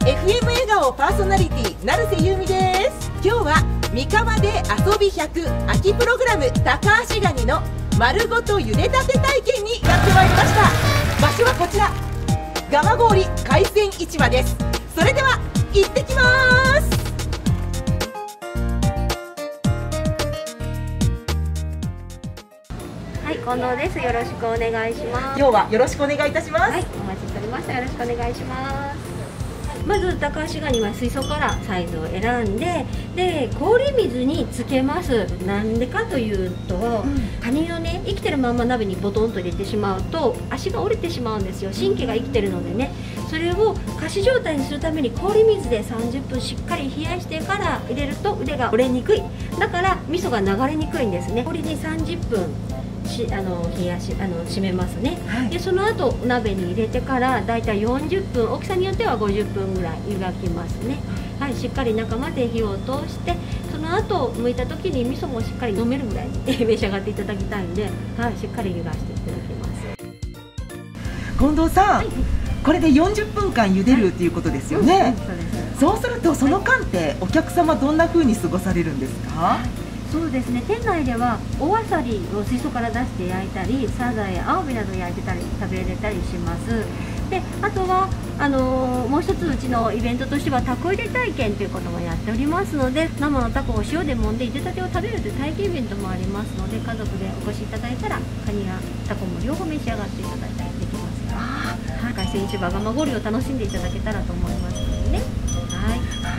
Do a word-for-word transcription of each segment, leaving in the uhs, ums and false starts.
エフエム 笑顔パーソナリティ成瀬優美です。今日は三河で遊びひゃく秋プログラムタカアシガニの丸ごと茹でたて体験にやってまいりました。場所はこちら蒲郡海鮮市場です。それでは行ってきます。 はい、近藤です。よろしくお願いします。 今日はよろしくお願いいたします。 はい、お待ちしておりました。よろしくお願いします。まずタカアシガニは水槽からサイズを選んで、で氷水につけます。なんでかというと、うん、カニをね生きてるまま鍋にボトンと入れてしまうと足が折れてしまうんですよ。神経が生きてるのでね。それを仮死状態にするために氷水でさんじゅっぷんしっかり冷やしてから入れると腕が折れにくい。だから味噌が流れにくいんですね。氷にさんじゅっぷんしあの冷やしあの締めますね、はい、でその後鍋に入れてからだいたいよんじゅっぷん、大きさによってはごじゅっぷんぐらい湯がきますね、はい、しっかり中まで火を通して、その後剥いた時に味噌もしっかり飲めるぐらいに召し上がっていただきたいんで、はい、しっかり湯がしていただきます。 近藤さん、はい、これでよんじゅっぷんかん茹でるっていうことですよね、はい、うん、そうです。そうするとその間ってお客様どんな風に過ごされるんですか？はい、 そうですね、店内ではおあさりを水槽から出して焼いたり、サザエやアワビなど焼いてたり食べれたりします。であとはあのー、もう一つうちのイベントとしてはタコ入れ体験ということもやっておりますので、生のタコを塩で揉んで茹でたてを食べるという体験イベントもありますので、家族でお越しいただいたらカニやタコも両方召し上がっていただいたりできますよ。はい、海鮮市場蒲郡を楽しんでいただけたらと思いますのでね。はい、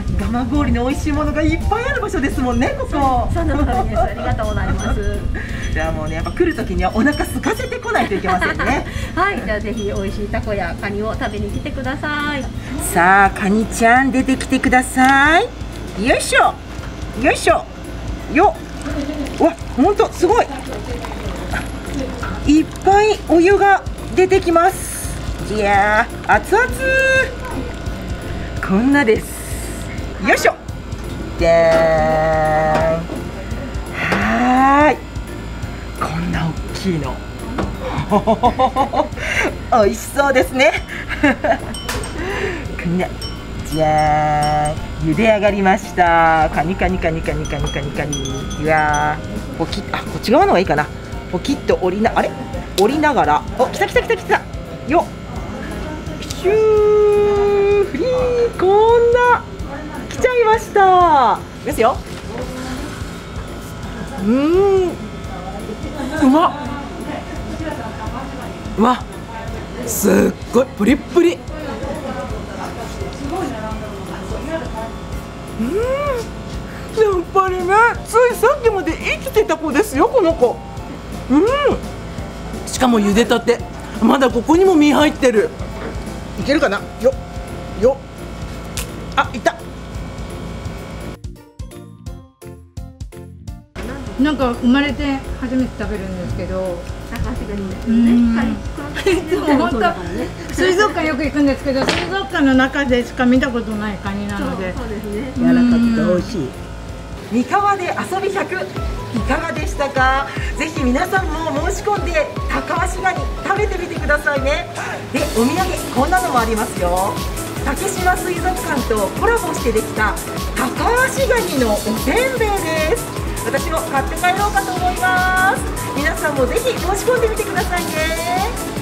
蒲郡の美味しいものがいっぱいある場所ですもんね、ここ。 その通りです。ありがとうございます。 じゃあもうね、やっぱ来る時にはお腹空かせてこないといけませんね。 はい、じゃあぜひ美味しいタコやカニを食べに来てください。 さあ、カニちゃん出てきてください。よいしょ、よいしょ、よっ。わ、本当すごい。いっぱいお湯が出てきます。いやー、熱々。こんなです。よいしょ。でーん。はーい。こんな大きいの。美味しそうですね。こんな。じゃーん。茹で上がりました。カニカニカニカニカニカニカニ。いやー。ポキッ、あ、こっち側の方がいいかな。ポキッと折りな、あれ。折りながら。お、来た来た来た来た。よっ。シュー。フリー。こんな。来ちゃいました。ですよ。うーん。うまっ。うわ。すっごいプリップリ。うん。やっぱりね、ついさっきまで生きてた子ですよ、この子。うん。しかも茹でたて。まだここにも身入ってる。いけるかな。よ。よ。あ、いた。 なんか生まれて初めて食べるんですけど、 タカアシガニですね。 いつも本当水族館よく行くんですけど、水族館の中でしか見たことないカニなので、 そうですね。 柔らかくて美味しい。三河で遊びひゃくいかがでしたか？ぜひ皆さんも申し込んでタカアシガニ食べてみてくださいね。で、お土産こんなのもありますよ。竹島水族館とコラボしてできたタカアシガニのおせんべいです。私も買って帰ろうかと思います。皆さんもぜひ申し込んでみてくださいね。